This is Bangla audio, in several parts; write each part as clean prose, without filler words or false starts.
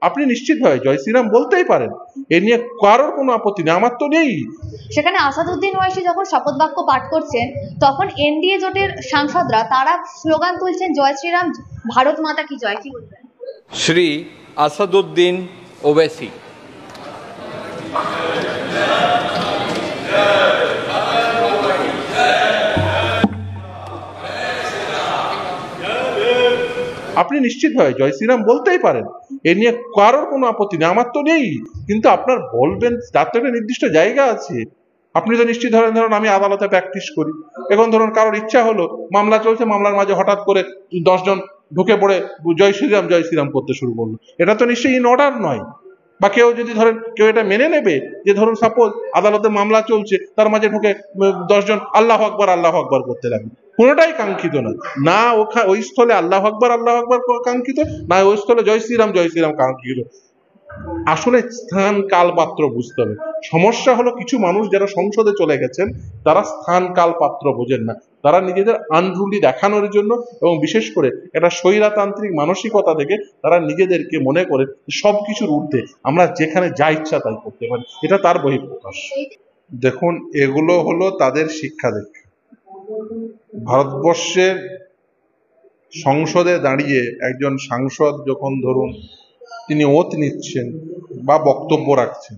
আপনি নিশ্চিতভাবে জয় শ্রীরাম বলতেই পারেন, এ নিয়ে কারোর কোনো আপত্তি নেই, আমার তো নেই। সেখানে আসাদুদ্দিন ওয়াইসি যখন শপথ বাক্য পাঠ করছেন তখন এনডিএ জোটের সাংসদরা তারা স্লোগান তুলছেন জয় শ্রীরাম, ভারত মাতা কি জয়, কি বলবেন? শ্রী আসাদুদ্দিন ওবেসি। আপনি নিশ্চিতভাবে জয় শ্রীরাম বলতেই পারেন, এ নিয়ে কারোর কোনো আপত্তি নেই, আমার তো নেই। কিন্তু আপনার বলবেন তার তো একটা নির্দিষ্ট জায়গা আছে। আপনি তো নিশ্চিত ধরুন আমি আদালতে প্র্যাকটিস করি, এখন ধরুন কারোর ইচ্ছা হলো, মামলা চলছে, মামলার মাঝে হঠাৎ করে 10 জন ঢুকে পড়ে জয় শ্রীরাম করতে শুরু করলো, এটা তো নিশ্চয়ই ইন অর্ডার নয়। বা কেউ যদি ধরেন কেউ এটা মেনে নেবে যে ধরুন সাপোজ আদালতে মামলা চলছে, তার মাঝে ঢুকে 10 জন আল্লাহ আকবার করতে লাগবে, কোনোটাই কাঙ্ক্ষিত নয়। না ওই স্থলে আল্লাহ আকবার কাঙ্ক্ষিত, না ওই স্থলে জয় শ্রীরাম কাঙ্ক্ষিত। আসলে স্থান কাল পাত্র বুঝতে হবে। সমস্যা হলো কিছু মানুষ যারা সংসদে চলে গেছেন তারা স্থান কাল পাত্র বোঝেন না, তারা নিজেদের আনরুলি দেখানোর জন্য এবং বিশেষ করে একটা স্বৈরতান্ত্রিক মানসিকতা থেকে তারা নিজেদেরকে মনে করে সবকিছুর ঊর্ধ্বে আমরা যেখানে যা ইচ্ছা তাই করতে পারি, এটা তার বহিঃপ্রকাশ। দেখুন, এগুলো হলো তাদের শিক্ষা দীক্ষা। ভারতবর্ষের সংসদে দাঁড়িয়ে একজন সাংসদ যখন ধরুন তিনি ওথ নিচ্ছেন বা বক্তব্য রাখছেন,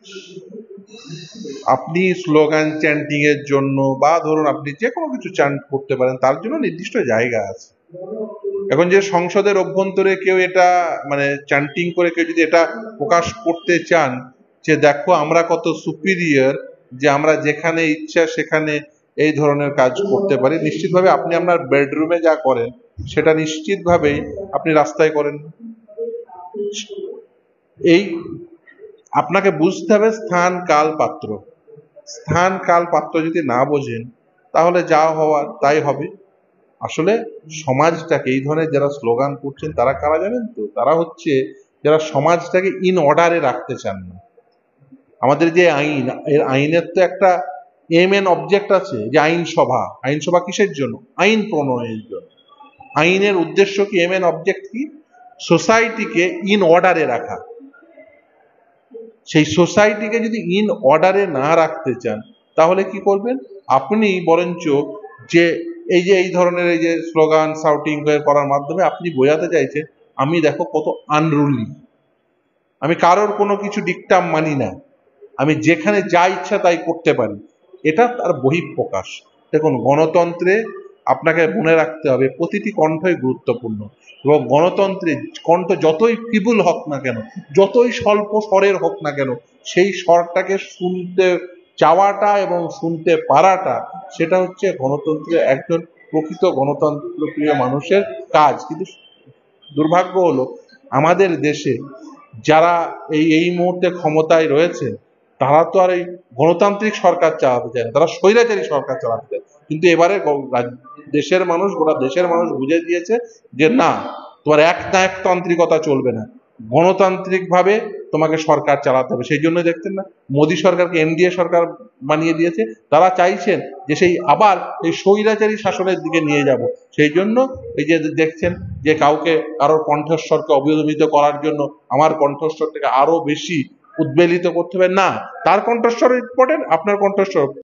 আপনি স্লোগান চ্যান্টিং এর জন্য বা ধরুন আপনি যে কোনো কিছু চ্যান্ট করতে পারেন, তার জন্য নির্দিষ্ট জায়গা আছে। এখন যে সংসদের অভ্যন্তরে কেউ এটা মানে চ্যান্টিং করে কেউ যদি এটা প্রকাশ করতে চান যে দেখো আমরা কত সুপিরিয়র, যে আমরা যেখানে ইচ্ছা সেখানে এই ধরনের কাজ করতে পারি, নিশ্চিতভাবে আপনি আপনার বেডরুমে যা করেন সেটা নিশ্চিতভাবেই আপনি রাস্তায় করেন। এই আপনাকে বুঝতে হবে স্থান কাল পাত্র। স্থান কাল পাত্র যদি না বোঝেন তাহলে যা হওয়ার তাই হবে। আসলে সমাজটাকে এই ধরনের যারা স্লোগান করছেন তারা কারা জানেন তো? তারা হচ্ছে যারা সমাজটাকে ইন অর্ডারে রাখতে চান না। আমাদের যে আইন, এর আইনের তো একটা এম এন অবজেক্ট আছে, যে আইনসভা কিসের জন্য? আইন প্রণয়নের জন্য। আইনের উদ্দেশ্য কি, এম এন অবজেক্ট কি? সোসাইটিকে ইন অর্ডারে রাখা। সেই সোসাইটিকে যদি ইন অর্ডারে না রাখতে চান তাহলে কি করবেন? আপনি বরঞ্চ যে এই ধরনের এই যে স্লোগান শাউটিং করার মাধ্যমে আপনি বোঝাতে চাইছেন আমি দেখো কত আনরুলি, আমি কারোর কোনো কিছু ডিকটাম মানি না, আমি যেখানে যা ইচ্ছা তাই করতে পারি। এটা তার বহিঃপ্রকাশ। দেখুন, গণতন্ত্রে আপনাকে মনে রাখতে হবে প্রতিটি কণ্ঠই গুরুত্বপূর্ণ, এবং গণতন্ত্রে কণ্ঠ যতই ফিবুল হোক না কেন, যতই স্বল্প স্বরের হোক না কেন, সেই স্বরটাকে শুনতে চাওয়াটা এবং শুনতে পারাটা, সেটা হচ্ছে গণতন্ত্রের একজন প্রকৃত গণতন্ত্রপ্রিয় মানুষের কাজ। কিন্তু দুর্ভাগ্য হলো আমাদের দেশে যারা এই মুহূর্তে ক্ষমতায় রয়েছে তারা তো আর এই গণতান্ত্রিক সরকার চালাতে চায় না, তারা স্বৈরাচারী সরকার চালাতে চায়। কিন্তু এবারে দেশের মানুষ, গোটা দেশের মানুষ বুঝে দিয়েছে যে না, তোমার একনায়কতান্ত্রিকতা চলবে না, গণতান্ত্রিক ভাবে তোমাকে সরকার চালাতে হবে। সেই জন্য দেখছেন না মোদী সরকারকে এনডিএ সরকার বানিয়ে দিয়েছে। তারা চাইছেন যে সেই আবার এই স্বৈরাচারী শাসনের দিকে নিয়ে যাব। সেই জন্য এই যে দেখছেন যে কারোর কণ্ঠস্বরকে অবদমিত করার জন্য আমার কণ্ঠস্বরটাকে আরো বেশি উদ্বেলিত করতে হবে, না, তার কণ্ঠস্বর ইম্পর্টেন্ট, আপনার কণ্ঠস্বর